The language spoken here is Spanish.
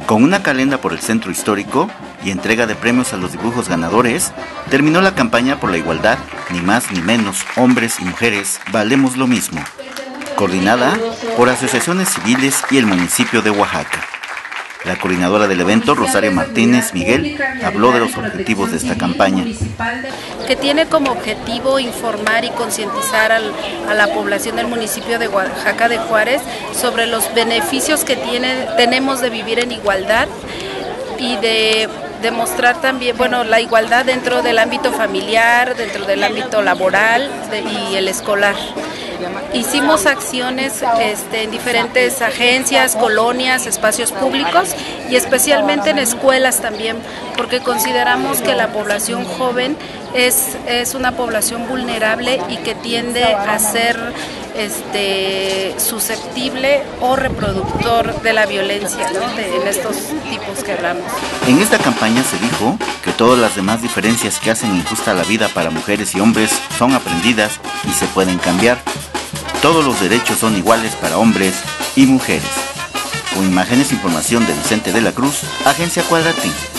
Con una calenda por el centro histórico y entrega de premios a los dibujos ganadores, terminó la campaña por la igualdad, ni más ni menos, hombres y mujeres, valemos lo mismo, coordinada por asociaciones civiles y el municipio de Oaxaca. La coordinadora del evento, Rosario Martínez Miguel, habló de los objetivos de esta campaña. Que tiene como objetivo informar y concientizar a la población del municipio de Oaxaca de Juárez sobre los beneficios que tenemos de vivir en igualdad y de demostrar también, la igualdad dentro del ámbito familiar, dentro del ámbito laboral y el escolar. Hicimos acciones en diferentes agencias, colonias, espacios públicos y especialmente en escuelas también, porque consideramos que la población joven es una población vulnerable y que tiende a ser susceptible o reproductor de la violencia, ¿no? En estos tipos que hablamos. En esta campaña se dijo que todas las demás diferencias que hacen injusta la vida para mujeres y hombres son aprendidas y se pueden cambiar. Todos los derechos son iguales para hombres y mujeres. Con imágenes e información de Vicente de la Cruz, Agencia Cuadratín.